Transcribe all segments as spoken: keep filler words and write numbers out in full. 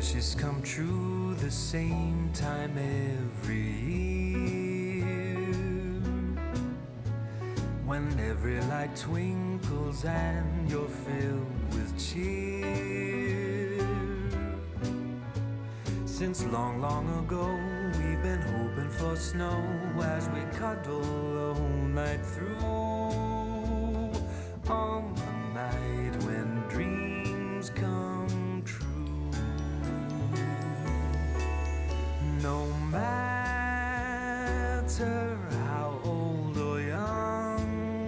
wishes come true the same time every year, when every light twinkles and you're filled with cheer. Since long, long ago we've been hoping for snow as we cuddle the whole night through, on the night when dreams come true. No matter how old or young,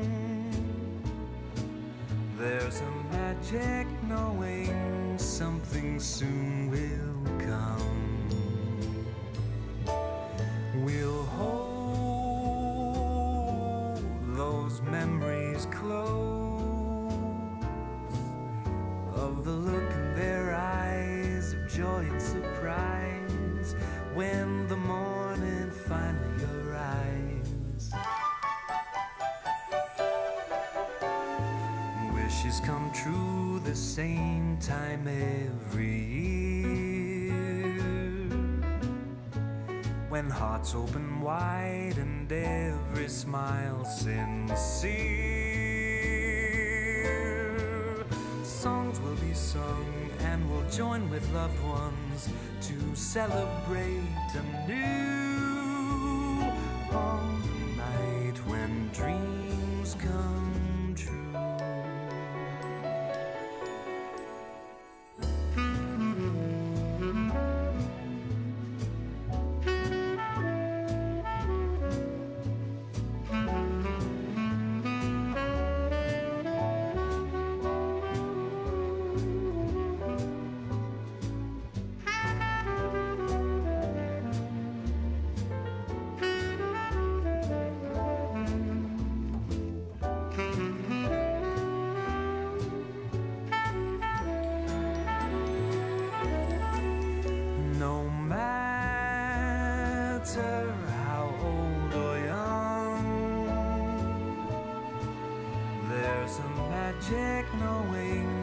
there's a magic knowing something soon will come. We'll hold those memories close, of the look in their eyes of joy and surprise when the morning finally arrives. Wishes come true the same time every year, when hearts open wide and every smile sincere. Songs will be sung and we'll join with loved ones to celebrate anew, on the night when dreams come true. No matter how old or young, there's a magic knowing